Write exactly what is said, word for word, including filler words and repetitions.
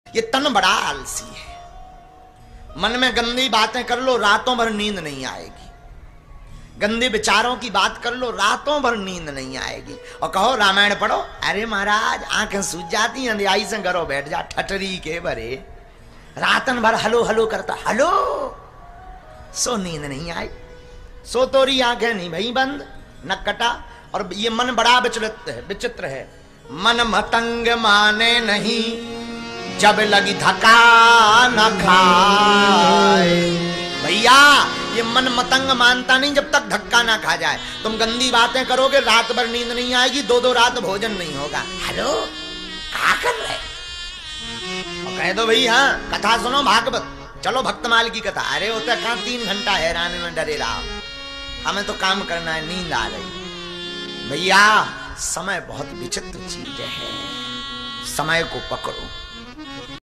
ये तन बड़ा आलसी है। मन में गंदी बातें कर लो, रातों भर नींद नहीं आएगी। गंदे विचारों की बात कर लो, रातों भर नींद नहीं आएगी। और कहो रामायण पढ़ो, अरे महाराज आंखें सूझ जाती हैं, अंधियाई से घरों बैठ जा, ठटरी के भरे रातन भर हलो हलो करता, हलो सो नींद नहीं आई, सो तोरी आंखें नहीं भई बंद, न कटा। और ये मन बड़ा विचलित है, विचित्र है। मन मतंग माने नहीं, जब लगी थका न खाए। भैया ये मन मतंग मानता नहीं जब तक धक्का ना खा जाए। तुम गंदी बातें करोगे, रात भर नींद नहीं आएगी, दो दो रात भोजन नहीं होगा। हेलो क्या कर रहे? और कह दो भाई हाँ कथा सुनो भागवत, चलो भक्तमाल की कथा। अरे होता कहाँ तीन घंटा हैरान में डरे रहा, हमें तो काम करना है, नींद आ रही। भैया समय बहुत विचित्र चीज है, समय को पकड़ो।